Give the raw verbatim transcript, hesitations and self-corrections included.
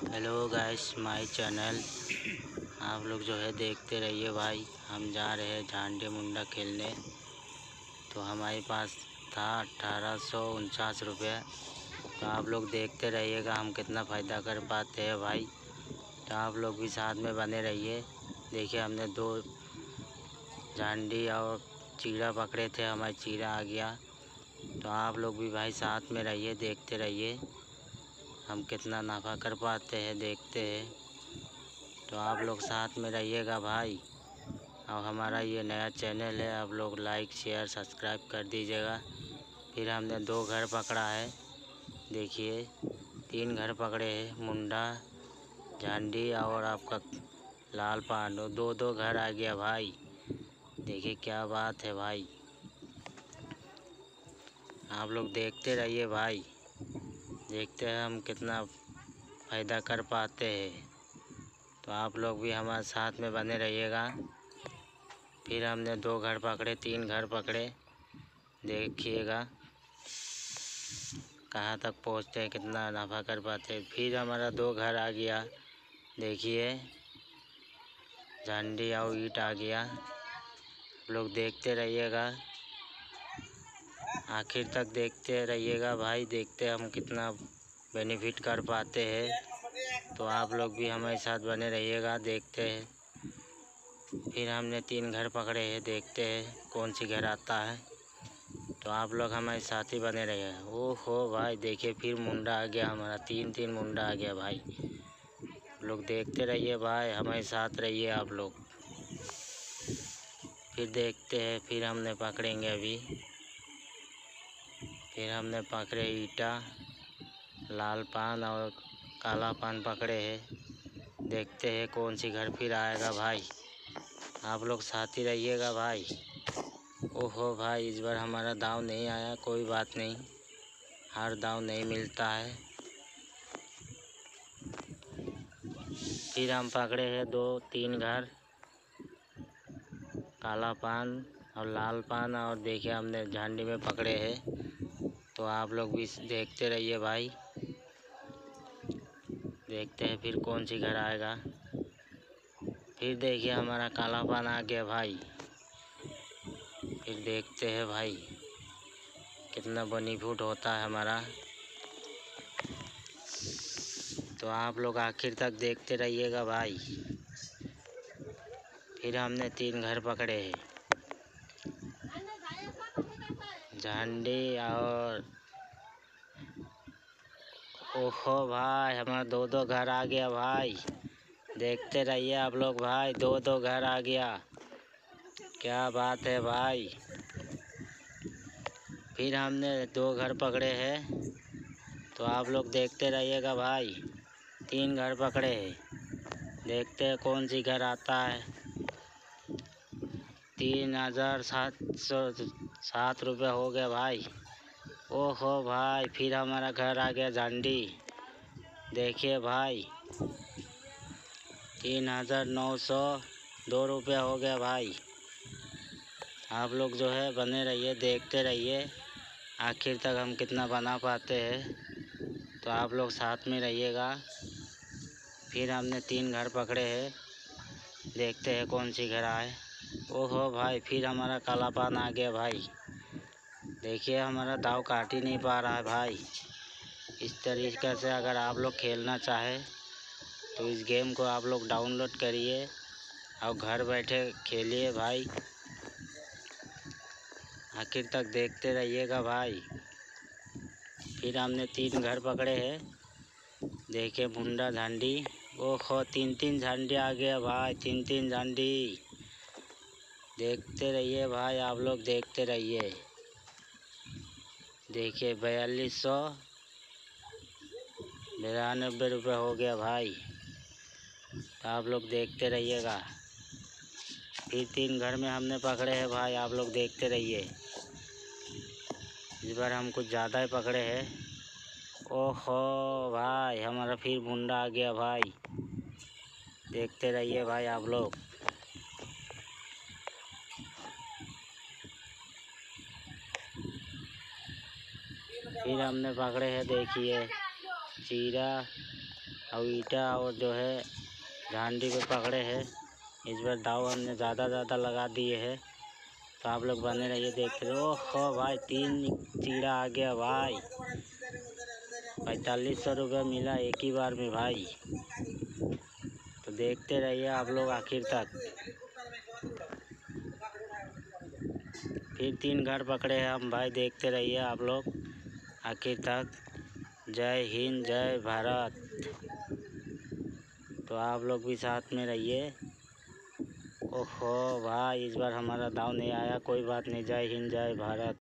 Hello guys, my channel. आप लोग जो है देखते रहिए भाई। हम जा रहे हैं झांडी मुंडा खेलने, तो हमारे पास था अठारह सौ उनचास रुपये। तो आप लोग देखते रहिएगा हम कितना फ़ायदा कर पाते हैं भाई। तो आप लोग भी साथ में बने रहिए। देखिए हमने दो झांडी और चीड़ा पकड़े थे, हमारी चीड़ा आ गया। तो आप लोग भी भाई साथ में रहिए, देखते रहिए हम कितना नफ़ा कर पाते हैं, देखते हैं। तो आप लोग साथ में रहिएगा भाई। और हमारा ये नया चैनल है, आप लोग लाइक शेयर सब्सक्राइब कर दीजिएगा। फिर हमने दो घर पकड़ा है, देखिए तीन घर पकड़े हैं, मुंडा, झांडी और आपका लाल पांडो। दो दो घर आ गया भाई। देखिए क्या बात है भाई। आप लोग देखते रहिए भाई, देखते हैं हम कितना फ़ायदा कर पाते हैं। तो आप लोग भी हमारे साथ में बने रहिएगा। फिर हमने दो घर पकड़े, तीन घर पकड़े, देखिएगा कहाँ तक पहुँचते हैं, कितना नफ़ा कर पाते हैं। फिर हमारा दो घर आ गया, देखिए झंडी और ईंट आ गया। आप लोग देखते रहिएगा, आखिर तक देखते रहिएगा भाई। देखते हम कितना बेनिफिट कर पाते हैं। तो आप लोग भी हमारे साथ बने रहिएगा, देखते हैं। फिर हमने तीन घर पकड़े हैं, देखते हैं कौन सी घर आता है। तो आप लोग हमारे साथ ही बने रहिएगा। ओहो भाई, देखिए फिर मुंडा आ गया हमारा, तीन तीन मुंडा आ गया भाई। आप लोग देखते रहिए भाई, हमारे साथ रहिए आप लोग। फिर देखते हैं, फिर हमने पकड़ेंगे अभी। फिर हमने पकड़े ईटा, लाल पान और काला पान पकड़े हैं। देखते हैं कौन सी घर फिर आएगा भाई। आप लोग साथ ही रहिएगा भाई। ओहो भाई, इस बार हमारा दाव नहीं आया, कोई बात नहीं, हर दाव नहीं मिलता है। फिर हम पकड़े हैं दो तीन घर, काला पान और लाल पान, और देखिए हमने झांडी में पकड़े हैं। तो आप लोग भी देखते रहिए भाई, देखते हैं फिर कौन सी घर आएगा। फिर देखिए हमारा काला पान आ गया भाई। फिर देखते हैं भाई कितना बेनिफिट होता है हमारा। तो आप लोग आखिर तक देखते रहिएगा भाई। फिर हमने तीन घर पकड़े हैं, झंडी और ओहो भाई, हमारा दो दो घर आ गया भाई। देखते रहिए आप लोग भाई, दो दो घर आ गया, क्या बात है भाई। फिर हमने दो घर पकड़े हैं, तो आप लोग देखते रहिएगा भाई। तीन घर पकड़े हैं, देखते हैं कौन सी घर आता है। तीन हज़ार सात सौ सात रुपये हो गए भाई। ओहो भाई, फिर हमारा घर आ गया झंडी। देखिए भाई तीन हज़ार नौ सौ दो रुपये हो गया भाई। आप लोग जो है बने रहिए, देखते रहिए आखिर तक हम कितना बना पाते हैं। तो आप लोग साथ में रहिएगा। फिर हमने तीन घर पकड़े हैं, देखते हैं कौन सी घर आए। ओहो भाई, फिर हमारा काला पान आ गया भाई। देखिए हमारा दाव काट ही नहीं पा रहा है भाई। इस तरीके से अगर आप लोग खेलना चाहें तो इस गेम को आप लोग डाउनलोड करिए और घर बैठे खेलिए भाई। आखिर तक देखते रहिएगा भाई। फिर हमने तीन घर पकड़े हैं, देखिए मुंडा, झांडी। ओहो, तीन तीन झांडी आ गया भाई, तीन तीन झांडी। देखते रहिए भाई, आप लोग देखते रहिए। देखिए बयालीस सौ बिरानबे रुपये हो गया भाई। तो आप लोग देखते रहिएगा। फिर तीन घर में हमने पकड़े हैं भाई, आप लोग देखते रहिए। इस बार हम कुछ ज़्यादा ही पकड़े हैं। ओहो भाई, हमारा फिर मुंडा आ गया भाई। देखते रहिए भाई आप लोग। फिर हमने पकड़े हैं, देखिए चीरा और ईटा और जो है झांडी पे पकड़े हैं। इस बार दाव हमने ज़्यादा ज़्यादा लगा दिए हैं, तो आप लोग बने रहिए देखते रहिए। ओहो भाई, तीन चीड़ा आ गया भाई। पैंतालीस सौ रुपये मिला एक ही बार में भाई। तो देखते रहिए आप लोग आखिर तक। फिर तीन घर पकड़े हैं हम भाई, देखते रहिए आप लोग आखिर तक। जय हिंद, जय भारत। तो आप लोग भी साथ में रहिए। ओहो भाई, इस बार हमारा दाव नहीं आया, कोई बात नहीं। जय हिंद, जय भारत।